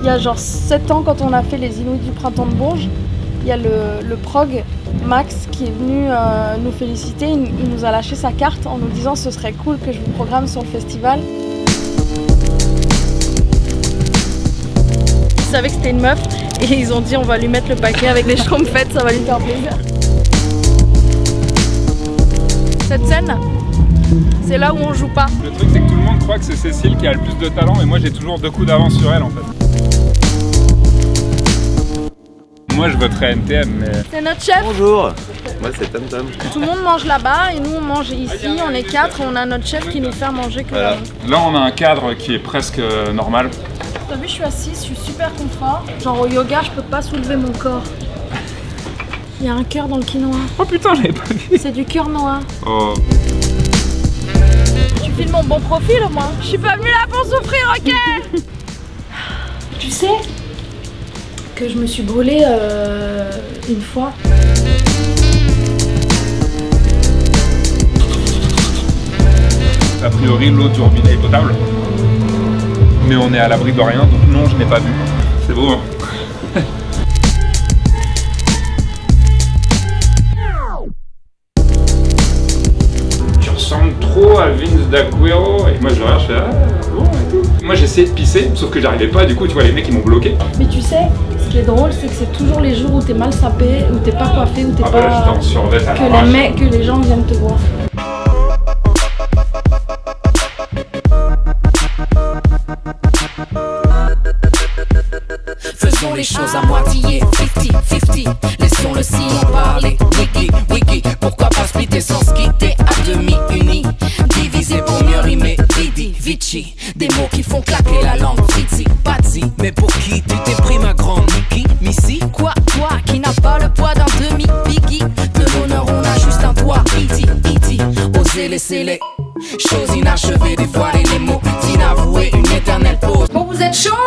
Il y a genre 7 ans, quand on a fait les Inouïs du printemps de Bourges, il y a le prog Max qui est venu nous féliciter. Il nous a lâché sa carte en nous disant ce serait cool que je vous programme sur le festival. Ils savaient que c'était une meuf et ils ont dit on va lui mettre le paquet avec les schtroumpfettes, ça va lui faire plaisir. Cette scène, c'est là où on joue pas. Le truc c'est que tout le monde croit que c'est Cécile qui a le plus de talent et moi j'ai toujours 2 coups d'avance sur elle en fait. Moi je voterais NTM mais... C'est notre chef. Bonjour. Moi c'est Tom Tom. Tout le monde mange là-bas et nous on mange ici, on est 4 et on a notre chef qui nous fait manger que voilà. Là on a un cadre qui est presque normal. T'as vu, je suis assise, je suis super confort. Genre au yoga, je peux pas soulever mon corps. Il y a un cœur dans le quinoa. Oh putain, j'avais pas vu. C'est du cœur noir. Oh. Tu filmes mon bon profil au moins. Je suis pas venue là pour souffrir, ok? Tu sais que je me suis brûlée une fois. A priori, l'eau du robinet est potable. Mais on est à l'abri de rien, donc non, je n'ai pas vu. C'est beau, hein? Tu ressembles trop à Vince d'Aguero. Et moi, je regarde, je fais bon et tout. Moi, j'ai essayé de pisser, sauf que j'arrivais pas. Du coup, tu vois, les mecs, ils m'ont bloqué. Mais tu sais, ce qui est drôle, c'est que c'est toujours les jours où t'es mal sapé, où t'es pas coiffé, où t'es pas... Là, j'étais en survêt à que les gens viennent te voir. Faisons les choses à moitié, 50-50. Laissons le sillon parler, wiki. Pourquoi pas splitter sans se quitter à demi unis? Diviser pour mieux rimer, Didi, Vici. Des mots qui font claquer la langue, Fritzi, Patsy. Mais pour qui tu t'es pris ma grande Mickey, Missy? Quoi, toi qui n'as pas le poids d'un demi-biggie? De l'honneur on a juste un toit, E.T. Oser laisser les choses inachevées, dévoiler les mots inavoués, une éternelle pause. Bon, vous êtes chaud?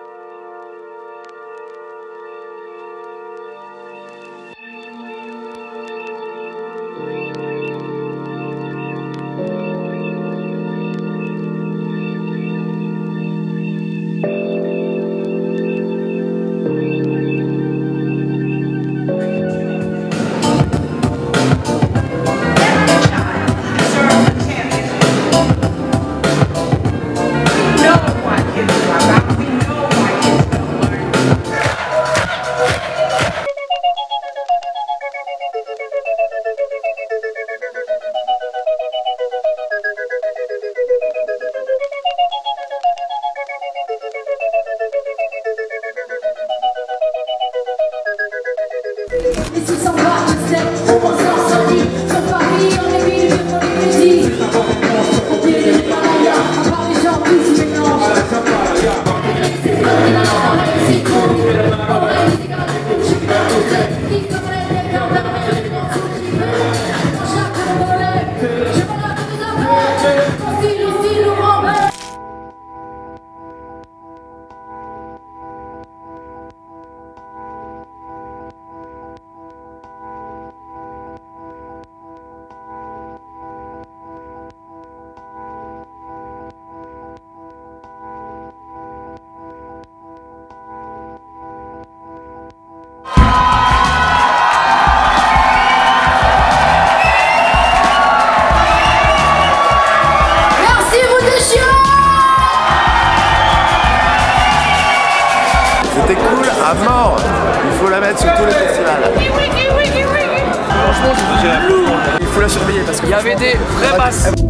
Et si sans voir, je sais, on s'en sortit. Sur Paris, on est vite, on est petit. On pied des Himalayas, à part les gens qui se mélangent. C'est pas la c'est trop. On reste des gars, je suis pas tout seul. Qui connaît les gars, la mer, je m'en fous, j'y vais. Dans chaque volet, je m'en lave des affaires. Mon style, on m'embête. C'était cool à mort. Il faut la mettre sur tous les festivals. Franchement, il faut la surveiller parce qu'il y avait des vraies basses.